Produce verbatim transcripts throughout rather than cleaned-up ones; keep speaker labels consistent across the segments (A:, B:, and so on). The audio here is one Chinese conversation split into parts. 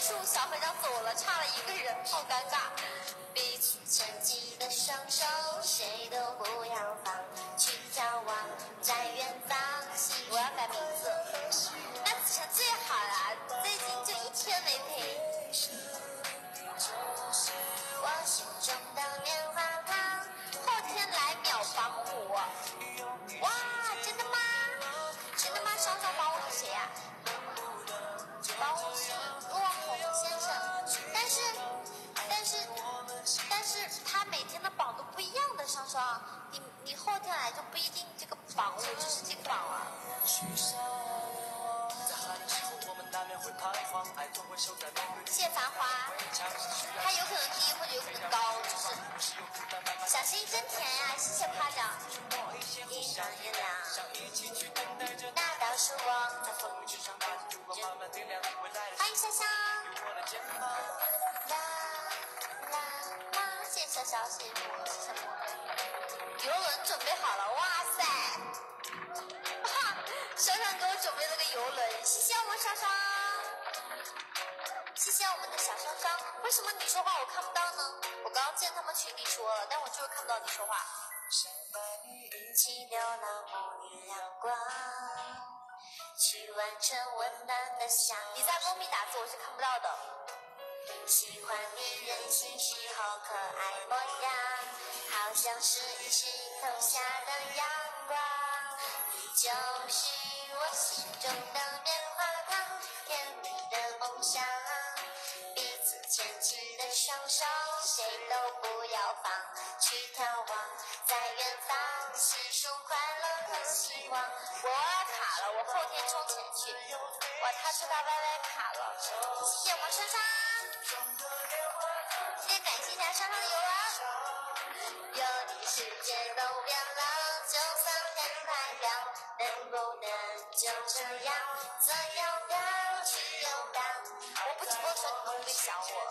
A: 束，小会长走了，差了一个人，好尴尬。彼此牵起的双手，谁都不要放，去眺望在远方。我要改名字，那子晨最好啦，最近就一天没陪。我心中的棉花糖，后天来秒防我。哇，真的吗？真的吗？双双保我是谁呀、啊？保我是落红先生，但是，但是，但是他每天的榜都不一样的，双双，你你后天来就不一定这个榜我就是这个榜啊。谢繁华，他有可能低或者有可能高，就是小心真甜呀、啊！谢谢夸奖。一双月亮，那道曙光在风之上漫步，欢迎香香。啦啦啦！谢谢小小，谢谢我，谢谢我。游轮准备好了，哇塞！哇，小小给我准备了个游轮，谢谢我们双双。谢谢我们的小双双，为什么你说话我看不到呢？我刚刚见他们群里说了，但我就是看不到你说话。一起流浪沐浴阳光，去完成温暖的想。你在公屏打字我是看不到的。喜欢你任性时候可爱模样，好像是一石头下的阳光。你就是我心中的棉花糖，甜蜜的梦想。牵起的双手，谁都不要放，去眺望在远方，细数快乐和希望。我卡了，我后天充钱去。哇，他说他 Y Y 卡了，谢谢我们珊珊，今天感谢一下珊珊的游轮。有你世界都变了，就算天太亮，能不能就这样自由的去游荡？我不直播的时候你们会不会想我？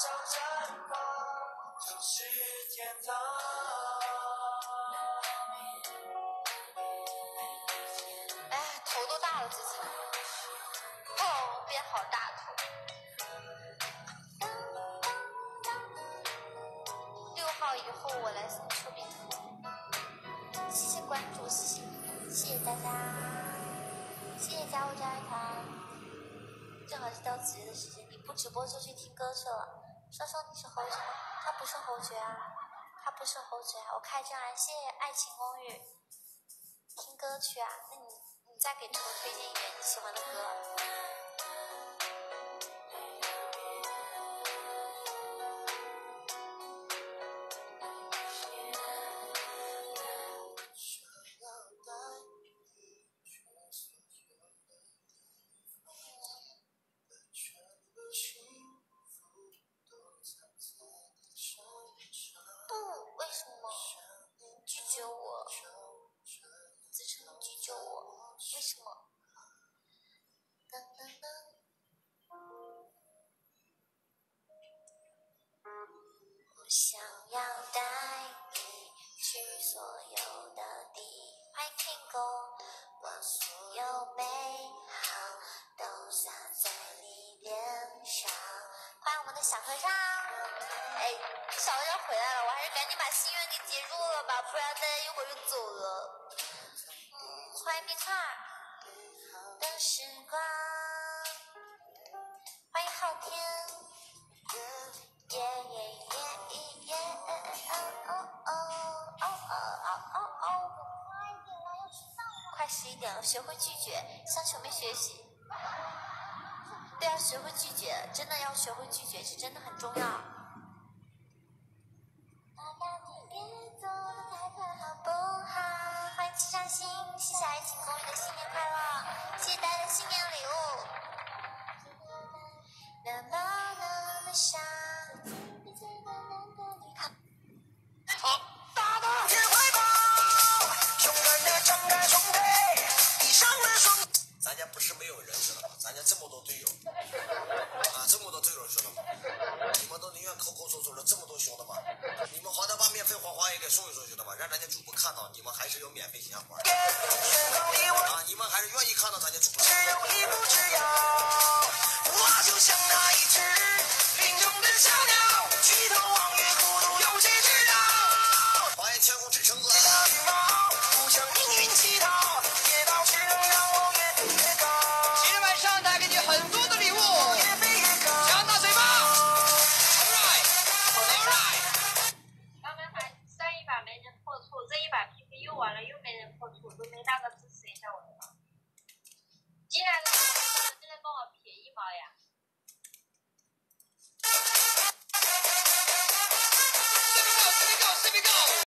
A: 哎，头都大了这次，哦，变好大头。六号以后我来送手柄图，谢谢关注，谢谢谢谢大家，谢谢加入加一团。正好是到子夜的时间，你不直播就去听歌去了。双双，你是侯爵吗？他不是侯爵啊，他不是侯爵啊。我开张啊，谢谢爱情公寓。听歌去啊，那你你再给图推荐一遍你喜欢的歌。想要带你去所有的地，欢迎 King 哥，把所有美好都洒在你脸上。欢迎我们的小和尚，哎，小和尚回来了，我还是赶紧把心愿给结束了吧，不然大家一会儿就走了。嗯，欢迎冰块的时光，欢迎昊天。耶耶耶耶哦哦哦哦哦哦哦！快十一点了，学会拒绝，像球没学习。对啊，学会拒绝，真的要学会拒绝，这真的很重要。不好，欢迎七杀星，谢谢爱情公寓的新年快乐，谢谢大家的新年礼物。那么那么傻。
B: 好，大大铁怀抱，勇敢的张开双臂，闭上了双。咱家不是没有人，知道吗？咱家这么多队友，啊，这么多队友，知道吗？你们都宁愿抠抠搜搜的，这么多兄弟们，你们好歹把免费花花也给送一送，知道吗？让咱家主播看到你们还是有免费鲜花。啊，你们还是愿意看到咱家主播。只有一步之遥，我就像那一只。 只剩恶。